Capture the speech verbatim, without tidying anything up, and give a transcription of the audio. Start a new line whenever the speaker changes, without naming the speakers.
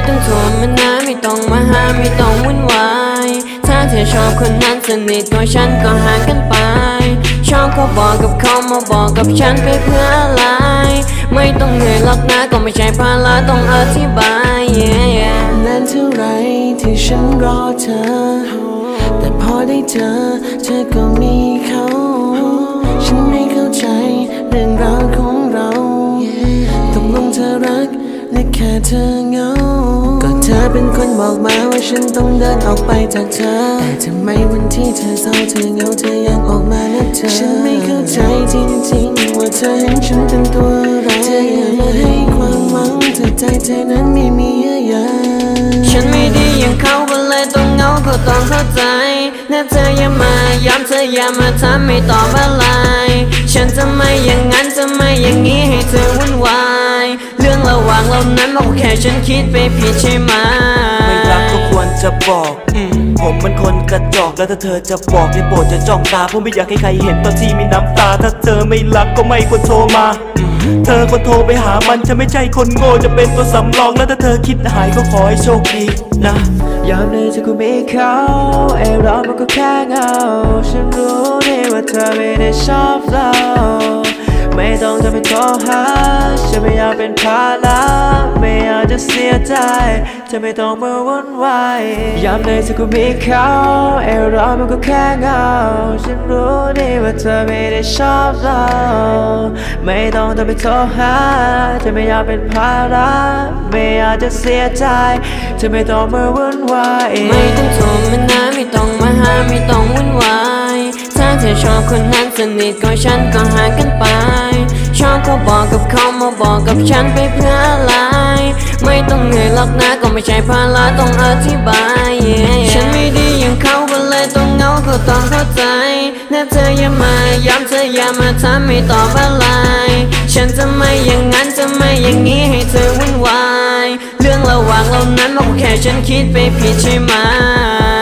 ต้องโทรมานะไม่ต้องมาหาไม่ต้องวุ่นวายถ้าเธอชอบคนนั้นสนิทกับฉันก็ห่างกันไปชอบเขาบอกกับเขามาบอกกับฉันไปเพื่ออะไรไม่ต้องเหนื่อยหรอกนะก็ไม่ใช่ภาระต้องอธิบาย yeah.
นานเท่าไรที่ฉันรอเธอแต่พอได้เจอเธอก็มีเขาฉันไม่เข้าใจเรื่องราวของเราตกลงเธอรักและแค่เธอเหงาก็เธอเป็นคนบอกมาว่าฉันต้องเดินออกไปจากเธอแต่ทำไมวันที่เธอเศร้าเธอเหงาเธอยังออกมานะเธอฉันไม่เข้าใจจริงๆว่าเธอเห็นฉันเป็นตัวอะไรเธออยากมาให้ความหวังเธอใจเธอนั้นไม่มีเยื่อใย
ฉันไม่ดีอย่างเขาก็เลยต้องเหงาก็ต้องเข้าใจนะเธออย่ามาย้ำเธออย่ามาทำไม่ตอบอะไรฉันจะไม่อย่างนั้นจะไม่อย่างนี้ให้เธอวุ่นวายเรื่องระหว่างเรานั้นมันก็แค่ฉันคิดไปผิดใช่ไหม
ไม่รักก็ควรจะบอกอืมผมเป็นคนกระจอกแล้วถ้าเธอจะบอกได้โปรดจะจ้องตาผมไม่อยากให้ใครเห็นตอนที่มีน้ำตาถ้าเธอไม่รักก็ไม่ควรโทรมาเธอควรโทรไปหามันฉันไม่ใช่คนโง่จะเป็นตัวสำรองแล้วถ้าเธอคิดหายก็ขอให้โชคดีนะ
ยามนี้เธอก็มีเขาไอ้เรามันก็แค่เงาฉันรู้ดีว่าเธอไม่ได้ชอบเราไม่ต้องจะไปโทรหาฉันไม่อยากเป็นภาระไม่อยากจะเสียใจเธอไม่ต้องมาวุ่นวายยามในเธอก็มีเขาไอ้เรามันก็แค่เงาฉันรู้ดีว่าเธอไม่ได้ชอบเราไม่ต้องจะไปโทรหาเธอไม่อยากเป็นภาระไม่อยากจะเสียใจเธอไม่ต้องมาวุ่นวาย
ไม่ต้องโทรมานะไม่ต้องมาหาไม่ต้องวุ่นวายถ้าเธอชอบคนนั้นสนิทกับฉันก็ห่างกันไปชอบเขาบอกกับเขามาบอกกับฉันไปเพื่ออะไรไม่ต้องเหนื่อยหรอกนะก็ไม่ใช่ภาระต้องอธิบาย yeah. ฉันไม่ดีอย่างเขาก็เลยต้องเหงาก็ต้องเข้าใจนะเธออย่ามาย้ำเธออย่ามาทำไม่ตอบอะไรฉันจะไม่อย่างนั้นจะไม่อย่างนี้ให้เธอวุ่นวายเรื่องระหว่างเรานั้นมันก็แค่ฉันคิดไปผิดใช่ไหม